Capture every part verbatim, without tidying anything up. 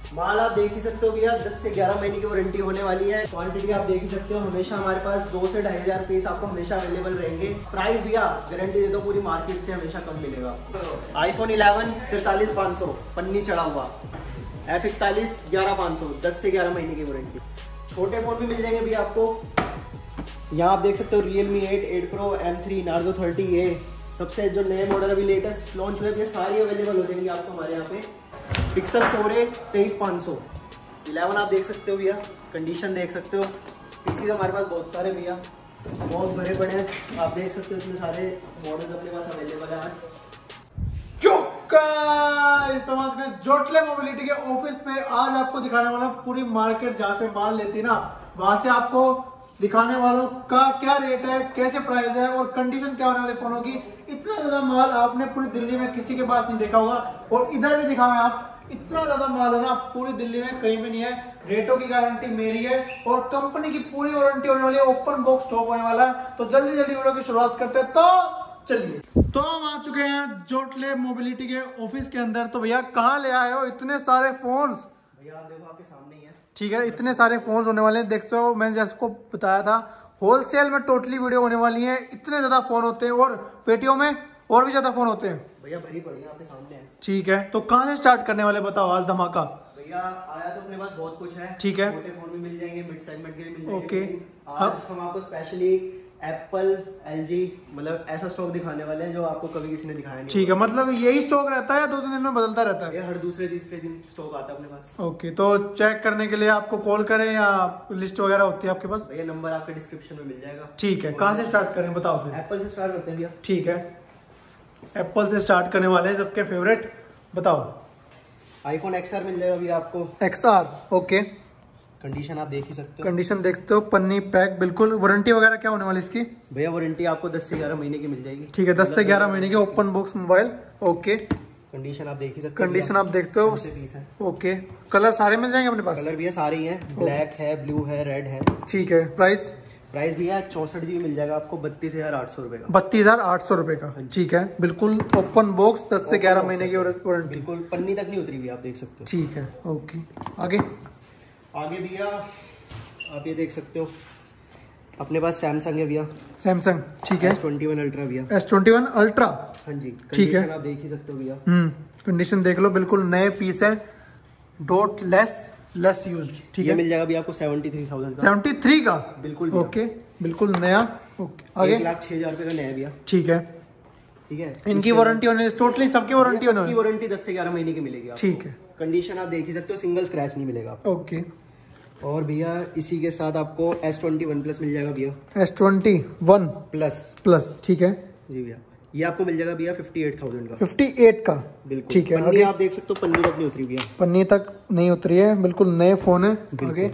माल आप देख ही सकते हो भैया, दस से ग्यारह महीने की वारंटी होने वाली है। क्वांटिटी आप देख ही सकते हो, हमेशा हमारे पास दो से ढाई हजार पीस आपको हमेशा अवेलेबल रहेंगे। प्राइस भैया गारंटी दे दो, पूरी मार्केट से हमेशा कम मिलेगा। आईफोन इलेवन तिरतालीस पाँच सौ पन्नी चढ़ा हुआ, एफ इकतालीस ग्यारह पाँच सौ, दस से ग्यारह महीने की वारंटी। छोटे फोन भी मिल जाएंगे भैया आपको। यहाँ आप देख सकते हो Realme eight, eight pro, M three, Narzo thirty, ये सबसे जो नए मॉडल अभी लेटेस्ट लॉन्च हुए, ये सारी अवेलेबल हो जाएंगी आपको हमारे यहाँ पे। पिक्सल फोर ए तेईस पाँच सौ, इलेवन आप देख सकते हो भैया, कंडीशन देख सकते हो। पीसी हमारे पास बहुत सारे भैया, बहुत बड़े बड़े हैं, आप देख सकते हो इतने सारे मॉडल्स अपने पास अवेलेबल है आज। जोटले मोबिलिटी के ऑफिस पे आज आपको दिखाने वाला पूरी मार्केट जहाँ से माल लेती ना, वहां से आपको दिखाने वालों का क्या रेट है, कैसे प्राइस है और कंडीशन क्या होने वाले फोनों की। इतना ज्यादा माल आपने पूरी दिल्ली में किसी के पास नहीं देखा होगा, और इधर भी दिखाओ आप, इतना ज्यादा माल है ना पूरी दिल्ली में कहीं भी नहीं है। रेटों की गारंटी मेरी है और कंपनी की पूरी वारंटी होने वाली है, ओपन बॉक्स स्टॉक होने वाला है। तो जल्दी जल्दी वीडियो की शुरुआत करते हैं। तो चलिए, तो हम आ चुके हैं जोटले मोबिलिटी के ऑफिस के अंदर। तो भैया कहाँ ले आए हो इतने सारे फोन्स? भैया आप देखो आपके सामने ही है। ठीक है, इतने सारे फोन्स होने वाले हैं, देखते हो मैंने जैसे को बताया था होलसेल में टोटली वीडियो होने वाली है। इतने ज्यादा फोन होते हैं और पेटियों में और भी ज्यादा फोन होते हैं भैया, भरी पड़ी है आपके सामने है। ठीक है, तो कहाँ से स्टार्ट करने वाले बताओ आज धमाका? भैया आया तो अपने पास बहुत कुछ है। ठीक है, छोटे फोन भी मिल जाएंगे, मिड सेगमेंट के भी मिल जाएंगे। ओके, आज हम आपको स्पेशली एप्पल, एलजी, मतलब ऐसा स्टॉक दिखाने वाले हैं जो आपको कभी किसी ने दिखाया नहीं। ठीक है, मतलब यही स्टॉक रहता है या दो तीन दिन में बदलता रहता है? हर दूसरे तीसरे दिन स्टॉक आता है अपने पास। ओके, तो चेक करने के लिए आपको कॉल करें या लिस्ट वगैरह होती है आपके पास? भैया नंबर आपके डिस्क्रिप्शन में मिल जाएगा। ठीक है, कहाँ से स्टार्ट करें बताओ फिर? एप्पल से स्टार्ट करते हैं भैया। ठीक है, एप्पल से स्टार्ट करने वाले हैं, सबके फेवरेट बताओ। आईफोन एक्सआर मिल जाएगा भैया आपको। एक्सआर, ओके, कंडीशन आप देख ही सकते हो। कंडीशन देखते हो, पन्नी पैक बिल्कुल। वारंटी वगैरह क्या होने वाली इसकी? भैया वारंटी आपको दस से ग्यारह महीने की मिल जाएगी। ठीक है, दस से ग्यारह महीने की open box mobile. Okay, condition आप देख ही सकते हो। कंडीशन आप देखते हो, ओके। कलर सारे मिल जाएंगे अपने पास? कलर भैया सारे ही हैं, ब्लैक है, ब्लू है, रेड है। ठीक है, प्राइस? प्राइस भैया चौसठ जीबी मिल जाएगा आपको बत्तीस हजार आठ सौ रुपए का। बत्तीस हजार आठ सौ रुपए का, ठीक है, बिल्कुल ओपन बॉक्स, दस से ग्यारह महीने की वारंटी, बिल्कुल पन्नी तक नहीं उतरी हुई, आप देख सकते हो। ठीक है, ओके। आगे आगे भैया आप ये देख सकते हो, अपने पास सैमसंग है भैया। सैमसंग, ठीक है, एस ट्वेंटी वन अल्ट्रा भैया। एस ट्वेंटी वन अल्ट्रा, हाँ जी, ठीक है, आप देख ही सकते हो भैया। हम्म, कंडीशन देख लो, बिल्कुल नए पीस है, डॉट लेस लेस यूज्ड। ठीक है, मिल जाएगा भैया आपको सेवेंटी थ्री थाउजेंड का। सेवेंटी थ्री का, बिल्कुल ओके, बिल्कुल नया। ओके, आगे एक लाख छह हजार रुपए का नया भैया। ठीक है, ठीक है, इनकी वारंटी होने, टोटली सबकी वारंटी होने, वारंटी दस से ग्यारह महीने की मिलेगी। ठीक है, कंडीशन आप देख ही सकते हो, सिंगल स्क्रैच नहीं मिलेगा आपको। ओके। और भैया इसी के साथ आपको एस ट्वेंटी वन प्लस मिल जाएगा भैया। S twenty one plus plus, ठीक है जी भैया, ये आपको मिल जाएगा भैया फिफ्टी एट थाउजेंड का। फिफ्टी एट का, बिल्कुल, ठीक है। पन्नी आप देख सकते हो, पन्नी तक नहीं उतरी भैया, पन्नी तक नहीं उतरी है, बिल्कुल नए फोन है। आगे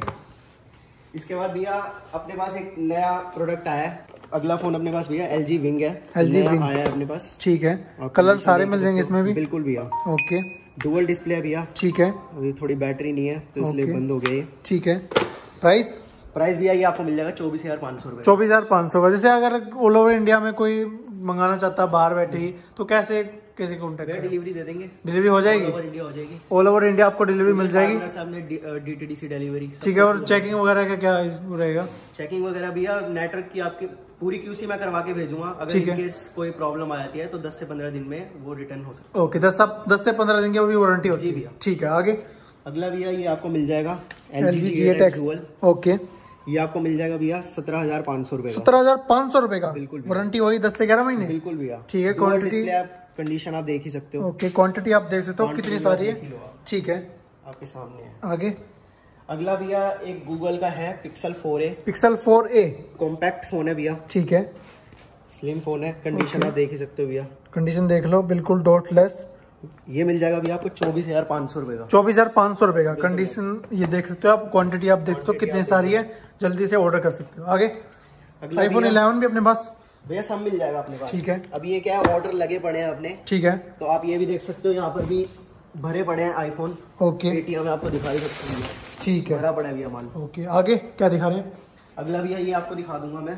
इसके बाद भैया अपने पास एक नया प्रोडक्ट आया है। अगला फोन अपने पास भैया एलजी विंग है, एलजी विंग आया है अपने पास। ठीक है, कलर सारे मिल जाएंगे इसमें भी? बिल्कुल भैया, ओके। डुअल डिस्प्ले है भैया। ठीक है, अभी थोड़ी बैटरी नहीं है तो इसलिए बंद हो गई। ठीक है, प्राइस? प्राइस भैया ये आपको मिल जाएगा चौबीस हजार पाँच सौ रुपए। चौबीस हजार पाँच सौ का। जैसे अगर ऑल ओवर इंडिया में कोई मंगाना चाहता है बाहर बैठे ही, तो कैसे कैसे कॉन्टेक्ट? डिलीवरी दे देंगे, डिलीवरी हो जाएगी, ऑल ओवर इंडिया हो जाएगी। ऑल ओवर इंडिया आपको डिलीवरी मिल जाएगी। सामने डीटीडीसी डिलीवरी। ठीक है, और चेकिंग वगैरह का क्या रहेगा? चेकिंग वगैरह भैया नेटवर्क की आपकी पूरी क्यूसी मैं करवा के भेजूंगा। अगर इन केस कोई प्रॉब्लम आ जाती है तो दस से पंद्रह दिन में वो रिटर्न हो सकता है। ओके, दस दस से पंद्रह दिन की वारंटी होती है भैया। ठीक है, आगे अगला भैया ये आपको मिल जाएगा LG G eight X dual. Okay, ये आपको मिल जाएगा भैया सत्रह हजार पाँच सौ रुपए। सत्रह हजार पाँच सौ रुपए का, बिल्कुल। वारंटी वही दस से ग्यारह महीने। बिल्कुल भैया, ठीक है। क्वांटिटी कंडीशन आप देख ही सकते हो। ओके, क्वांटिटी आप देख सकते हो कितनी सारी है। ठीक है, आपके सामने है। आगे अगला भैया एक गूगल का है, Pixel four A. Pixel four A compact phone है भैया। ठीक है, स्लिम फोन है, कंडीशन आप देख ही सकते हो भैया। कंडीशन देख लो, बिल्कुल डॉट लेस। ये मिल जाएगा भैया आपको चौबीस हजार पाँच सौ रुपए का। चौबीस हजार पाँच सौ रुपए का, कंडीशन ये देख सकते हो आप, क्वांटिटी आप देख सकते हो कितनी सारी है, जल्दी से ऑर्डर कर सकते हो। आगे आईफोन इलेवन भी अपने पास भैया सब मिल जाएगा अपने पास। ठीक है, अब ये क्या है, ऑर्डर लगे पड़े हैं अपने। ठीक है, तो आप ये भी देख सकते हो, यहाँ पर भी भरे पड़े हैं आईफोन। ओके, पेटियां में आपको दिखाई सकते हैं। ठीक है, भरा पड़ा है भैया माल। ओके, आगे क्या दिखा रहे हैं? अगला भैया ये आपको दिखा दूंगा मैं,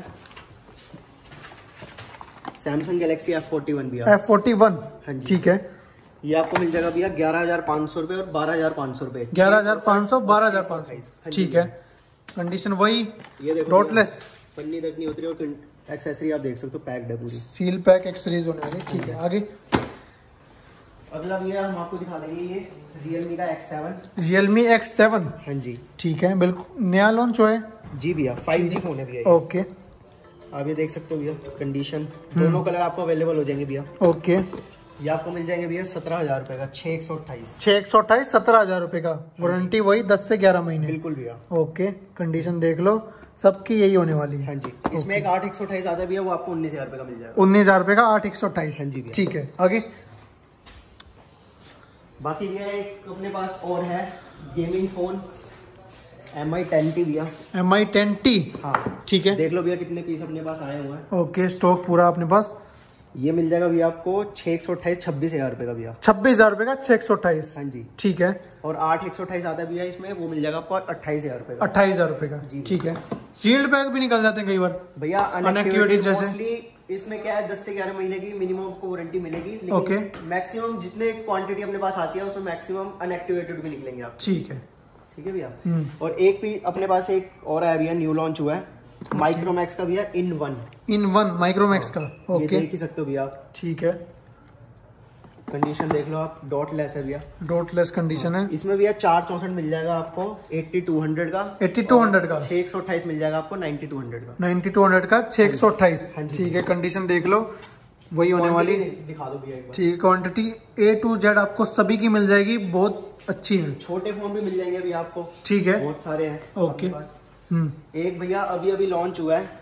Samsung Galaxy F forty one भैया। एफ फोर्टी वन, हाँ जी, ठीक है। ये आपको मिल जाएगा भैया ग्यारह हजार पाँच सौ रुपए और बारह हजार पाँच सौ रुपए। ग्यारह हजार पाँच सौ, बारह हजार पाँच सौ, ठीक है। कंडीशन वही, ये देखो डॉटलेस, पन्नी तक नहीं उतरी और एक्सेसरी आप देख सकते हो पैक्ड है पूरी, सील पैक एक्सेसरीज होने वाली, ठीक है। आगे अगला भैया हम आपको दिखा देंगे ये Realme का X seven. Realme X seven, हाँ जी, ठीक है, बिल्कुल नया लॉन्च हुआ है जी भैया, फाइव जी फोन है भैया। ओके, आप ये देख सकते हो भैया कंडीशन, दोनों कलर आपको अवेलेबल हो जाएंगे भैया। ओके, ये आपको मिल जाएंगे भैया सत्रह हजार रुपए का, छह एक सौ अट्ठाईस छह एक सौ अट्ठाईस सत्रह हजार रुपए का, वारंटी वही दस से ग्यारह महीने। बिल्कुल भैया। ओके, कंडीशन देख लो, सबकी यही होने वाली है। हाँ जी, इसमें एक आठ एक सौ अट्ठाईस आता है भैया, वो आपको उन्नीस हजार रुपए का मिल जाएगा। उन्नीस हजार रुपए का आठ एक सौ अट्ठाईस, हाँ जी भैया। ठीक है। आगे बाकी भैया एक अपने पास और है gaming phone M I ten T भैया, एम आई टेन टी, हाँ ठीक है। देख लो भैया कितने पीस अपने पास आए हुए हैं। ओके, स्टॉक पूरा अपने पास। ये मिल जाएगा भैया आपको छह एक सौ अट्ठाईस छब्बीस हजार रुपए का भैया, छब्बीस हजार रुपए का छह एक सौ अट्ठाईस, हाँ जी, ठीक है। और आठ एक सौ अट्ठाईस आता है भैया इसमें, वो मिल जाएगा आपको अट्ठाईस हजार रुपए का, अट्ठाईस हजार रुपए का, ठीक है। सील्ड पैक भी निकल जाते हैं कई बार भैया। अनएक्टिवेटेड जैसे मोस्टली इसमें क्या है, दस से ग्यारह महीने की मिनिमम आपको वारंटी मिलेगी, लेकिन ओके। मैक्सिमम जितने क्वांटिटी अपने पास आती है उसमें मैक्सिमम अनएक्टिवेटेड भी निकलेंगे आप, ठीक है, ठीक है भैया। हम्म। और एक भी अपने पास एक और आया भैया, न्यू लॉन्च हुआ है माइक्रोमैक्स का भैया, in one, in one Micromax का, ये ओके, देख ही सकते हो भैया आप, ठीक है। कंडीशन देख लो आप, डॉट लेस है भैया, डॉटलेस कंडीशन है। इसमें भैया चार चौसठ मिल जाएगा आपको एट्टी टू हंड्रेड का, एट्टी टू हंड्रेड का, छह एक सौ अट्ठाईस मिल जाएगा आपको नाइन्टी टू हंड्रेड का, नाइन्टी टू हंड्रेड का छह एक सौ अट्ठाईस, हाँ जी। ठीक है। कंडीशन देख लो, वही होने वाली, दिखा दो भैया एक बार। ठीक, क्वांटिटी ए टू जेड आपको सभी की मिल जाएगी, बहुत अच्छी है। छोटे फोन भी मिल जाएंगे भैया आपको, ठीक है, बहुत सारे हैं ओके। आपके पास। हम्म, एक भैया अभी अभी लॉन्च हुआ है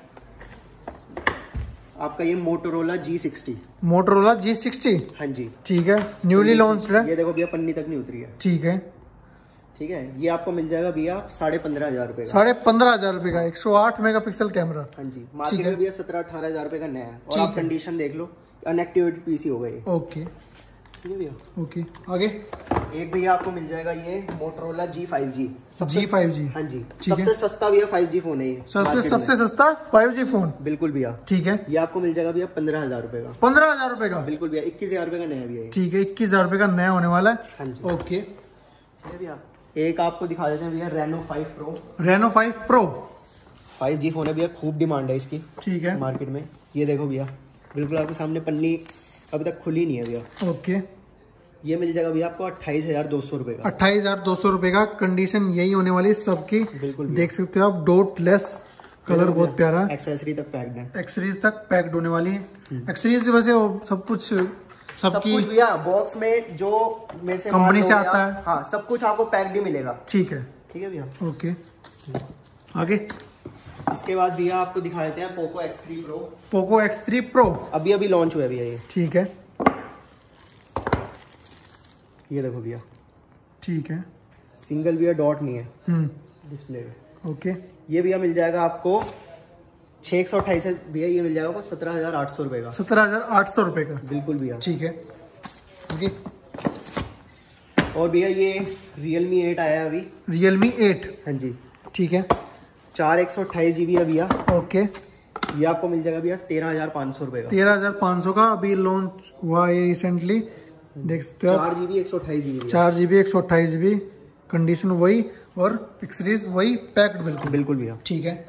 आपका ये Motorola G sixty, Motorola G sixty, हाँ जी, ठीक है, न्यूली लॉन्च है। ये देखो भैया पन्नी तक नहीं उतरी है, ठीक है, ठीक है। ये आपको मिल जाएगा भैया साढ़े पंद्रह हजार रुपए का, साढ़े पंद्रह हजार रुपए का, एक सौ आठ मेगापिक्सल कैमरा, हाँ जी। मार्केट में भैया सत्रह अठारह हजार रुपए का नया है, और ठीक आप है। कंडीशन देख लो, अनएक्टिवेटेड पीसी होगा ये, ओके, ठीक है भैया। ओके। आगे एक भैया आपको मिल जाएगा ये Motorola G five G, G five G, हाँ जी, ठीक है। सबसे सस्ता भैया फाइव जी फोन है ये, सबसे market सबसे में। सस्ता फाइव जी फोन, बिल्कुल भैया, ठीक है। ये आपको मिल जाएगा भैया पंद्रह हजार रुपए का, पंद्रह हजार रुपए का, बिल्कुल भैया, इक्कीस हजार रुपए का नया भैया ये, ठीक है, इक्कीस हजार रुपए का नया होने वाला है, हाँ जी, ओके। ठीक है भैया। एक आपको दिखा देते हैं भैया Reno five pro, Reno five pro, five G phone है भैया, खूब डिमांड है इसकी, ठीक है, मार्केट में। ये देखो भैया, बिल्कुल आपके सामने पन्नी अभी तक खुली नहीं है भैया, ओके। ये मिल जाएगा भैया आपको अट्ठाईस हजार दो सौ रुपए का, अट्ठाईस हजार दो सौ रुपए का। कंडीशन यही होने वाली है सबकी, बिल्कुल देख सकते हो आप, डॉट लेस कलर, बहुत प्यारा है, एक्सेसरी तक पैक्ड है, एक्सेसरीज तक पैक्ड होने वाली है। एक्सेसरीज वैसे वो सब कुछ सब सबकी, कुछ भैया बॉक्स में जो मेरे से कंपनी माल से लोगे आता आप, है। हाँ सब कुछ आपको पैक्ड ही मिलेगा, ठीक है, ठीक है भैया। ओके। आगे इसके बाद भैया आपको दिखा देते हैं Poco X three pro, Poco X three pro, अभी अभी लॉन्च हुआ है भैया ये, ठीक है, ये देखो भैया, ठीक है, सिंगल भैया डॉट नहीं है हम्म, डिस्प्ले में। ओके। ये भैया मिल जाएगा आपको छह एक सौ अट्ठाईस भैया, ये मिल जाएगा आपको सत्रह हजार आठ सौ रुपए का, सत्रह हजार आठ सौ रुपए का, बिल्कुल भैया, ठीक है। आगे और भैया ये रियलमी एट आया है अभी, रियलमी एट, हाँ जी, ठीक है, चार एक सौ अट्ठाईस जीबी है भैया, ओके। ये आपको मिल जाएगा भैया तेरह हजार पाँच सौ रुपए का, तेरह हजार पाँच सौ का, अभी लॉन्च हुआ ये रिसेंटली, देख सकते हो आप, चार जीबी एक सौ अट्ठाईस जीबी, चार जीबी एक सौ अट्ठाईस जीबी, कंडीशन वही, और एक्सेसरीज वही, पैक्ड बिल्कुल, बिल्कुल भैया, ठीक है।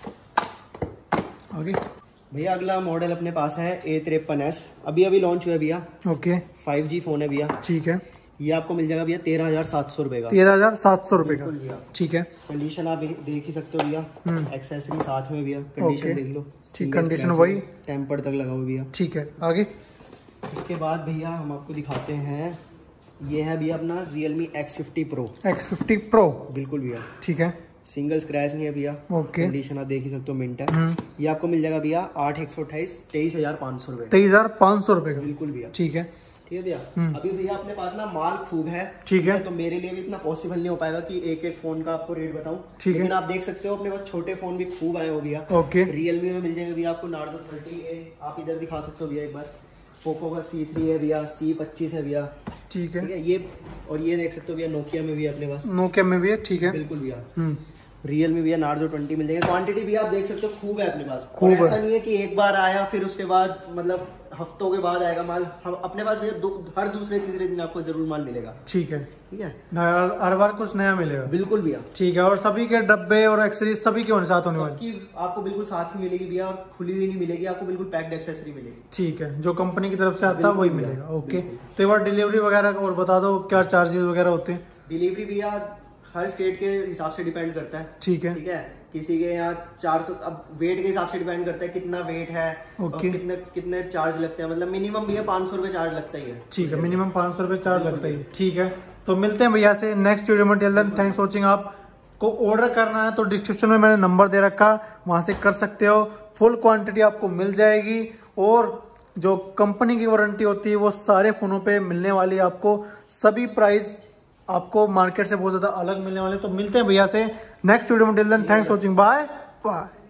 आगे भैया अगला मॉडल अपने पास है ए तिरपन एस, अभी अभी लॉन्च हुआ है भैया, ओके, फाइव जी फोन है भैया, ठीक है। ये आपको मिल जाएगा भैया तेरह हजार सात सौ रुपए का, तेरह हजार सात सौ रुपए का, बिल्कुल भैया। ठीक है, कंडीशन आप देख ही सकते हो भैया, हम्म। एक्सेसरी साथ में भैया, ओके। कंडीशन देख लो, ठीक, कंडीशन वही, टेम्पर तक लगा हुआ भैया, ठीक है। आगे इसके बाद भैया हम आपको दिखाते हैं, ये है भैया अपना Realme X fifty pro, X fifty pro, बिल्कुल भैया, ठीक है, सिंगल स्क्रैच नहीं है भैया, ओके। कंडीशन आप देख ही सकते हो, मिनट है। हम्म, ये आपको मिल जाएगा भैया आठ एक सौ अट्ठाईस तेईस हजार पाँच सौ रुपए, तेईस हजार पाँच सौ रुपए का, बिल्कुल भैया, ठीक है, ठीक है भैया। हम्म। अभी भैया अपने पास ना माल खूब है, ठीक है, तो मेरे लिए भी इतना पॉसिबल नहीं हो पाएगा कि एक एक फोन का आपको रेट बताऊं, ठीक है। लेकिन आप देख सकते हो अपने पास छोटे फोन भी खूब आए हो भैया, ओके, रियलमी में मिल जाएंगे भैया आपको नार्जो थर्टी है, आप इधर दिखा सकते हो भैया एक बार, पोको का सी थ्री है भैया, सी पच्चीस है भैया, ठीक है, ठीक है। ये और ये देख सकते हो भैया नोकिया में भी है अपने पास, नोकिया में भी है, ठीक है, बिल्कुल भैया। हम्म, रियल मी भैया नार्जो ट्वेंटी मिल जाएगा। क्वांटिटी भी आप देख सकते हो खूब है अपने पास, खूब है। ऐसा नहीं है कि एक बार आया फिर उसके बाद मतलब हफ्तों के बाद आएगा माल। हम अपने पास भैया हर दूसरे तीसरे दिन आपको जरूर माल मिलेगा। ठीक है, ठीक है, हर बार कुछ नया मिलेगा। बिल्कुल भैया। ठीक है, और सभी के डब्बे और एक्सेसरीज सभी के साथ होने वाले आपको बिल्कुल साथ में मिलेगी भैया, और खुली हुई नहीं मिलेगी आपको, बिल्कुल पैक्ड एक्सेसरी मिलेगी। ठीक है, जो कंपनी की तरफ से आता है वही मिलेगा। ओके, तो एक बार डिलीवरी वगैरह और बता दो, क्या चार्जेस वगैरह होते हैं? डिलीवरी भैया हर स्टेट के हिसाब से डिपेंड करता है। ठीक है, ठीक है, किसी के यहाँ चार सौ, अब वेट के हिसाब से डिपेंड करता है कितना वेट है, okay. और कितने कितने चार्ज लगते हैं। मतलब मिनिमम भैया पाँच सौ रुपए चार्ज लगता ही है। ठीक है, मिनिमम पाँच सौ रुपए चार्ज लगता ही है। ठीक है, तो मिलते हैं भैया से नेक्स्ट वीडियो में। Till then thanks for watching. आपको ऑर्डर करना है तो डिस्क्रिप्शन में मैंने नंबर दे रखा, वहां से कर सकते हो। फुल क्वांटिटी आपको मिल जाएगी, और जो कंपनी की वारंटी होती है वो सारे फोनों पे मिलने वाली है आपको। सभी प्राइस आपको मार्केट से बहुत ज्यादा अलग मिलने वाले। तो मिलते हैं भैया से नेक्स्ट वीडियो में। Till then thanks for watching, bye bye.